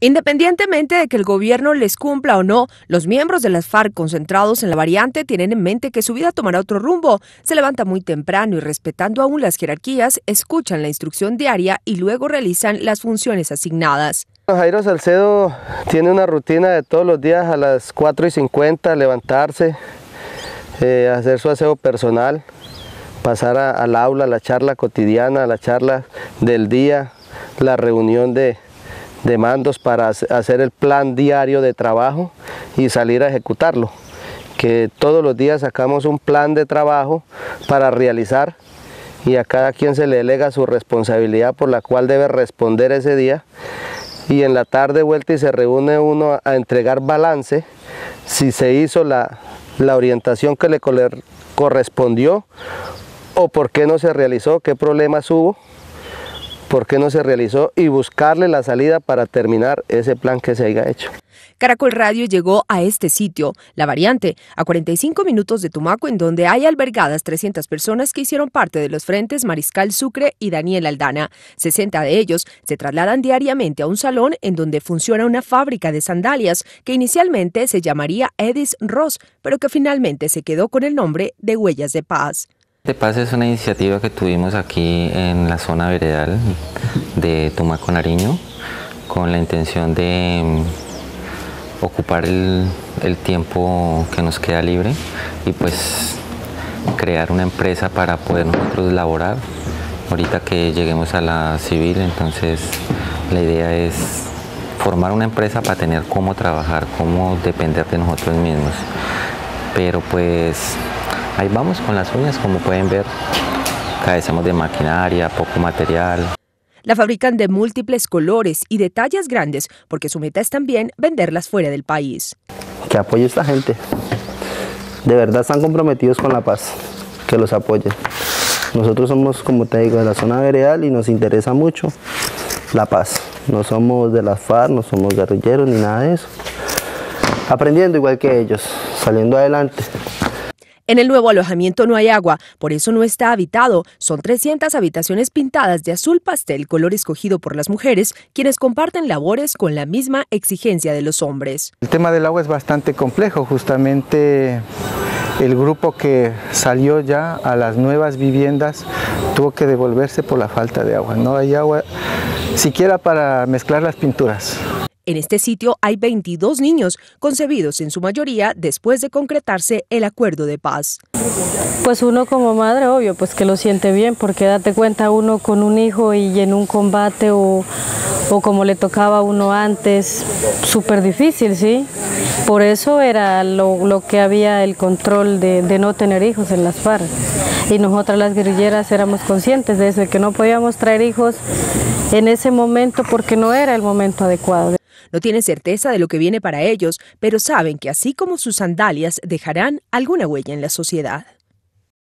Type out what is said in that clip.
Independientemente de que el gobierno les cumpla o no, los miembros de las FARC concentrados en la variante tienen en mente que su vida tomará otro rumbo. Se levantan muy temprano y, respetando aún las jerarquías, escuchan la instrucción diaria y luego realizan las funciones asignadas. Jairo Salcedo tiene una rutina de todos los días a las 4:50 levantarse, hacer su aseo personal, pasar al aula, la charla cotidiana, la charla del día, la reunión de mandos para hacer el plan diario de trabajo y salir a ejecutarlo. Que todos los días sacamos un plan de trabajo para realizar y a cada quien se le delega su responsabilidad por la cual debe responder ese día, y en la tarde vuelta y se reúne uno a entregar balance si se hizo la orientación que le correspondió o por qué no se realizó, qué problemas hubo, por qué no se realizó, y buscarle la salida para terminar ese plan que se haya hecho. Caracol Radio llegó a este sitio, La Variante, a 45 minutos de Tumaco, en donde hay albergadas 300 personas que hicieron parte de los frentes Mariscal Sucre y Daniel Aldana. 60 de ellos se trasladan diariamente a un salón en donde funciona una fábrica de sandalias que inicialmente se llamaría Edis Ross, pero que finalmente se quedó con el nombre de Huellas de Paz. De Paz es una iniciativa que tuvimos aquí en la zona veredal de Tumaco, Nariño, con la intención de ocupar el tiempo que nos queda libre y pues crear una empresa para poder nosotros laborar. Ahorita que lleguemos a la civil, entonces la idea es formar una empresa para tener cómo trabajar, cómo depender de nosotros mismos. Pero pues ahí vamos con las uñas, como pueden ver, carecemos de maquinaria, poco material. La fabrican de múltiples colores y de tallas grandes porque su meta es también venderlas fuera del país. Que apoye a esta gente. De verdad están comprometidos con la paz, que los apoyen. Nosotros somos, como te digo, de la zona veredal y nos interesa mucho la paz. No somos de las FARC, no somos guerrilleros ni nada de eso. Aprendiendo igual que ellos, saliendo adelante. En el nuevo alojamiento no hay agua, por eso no está habitado. Son 300 habitaciones pintadas de azul pastel, color escogido por las mujeres, quienes comparten labores con la misma exigencia de los hombres. El tema del agua es bastante complejo. Justamente el grupo que salió ya a las nuevas viviendas tuvo que devolverse por la falta de agua. No hay agua siquiera para mezclar las pinturas. En este sitio hay 22 niños, concebidos en su mayoría después de concretarse el acuerdo de paz. Pues uno como madre, obvio, pues que lo siente bien, porque date cuenta uno con un hijo y en un combate o como le tocaba a uno antes, súper difícil, ¿sí? Por eso era lo que había el control de no tener hijos en las FARC. Y nosotras las guerrilleras éramos conscientes de eso, de que no podíamos traer hijos en ese momento porque no era el momento adecuado. No tienen certeza de lo que viene para ellos, pero saben que así como sus sandalias dejarán alguna huella en la sociedad.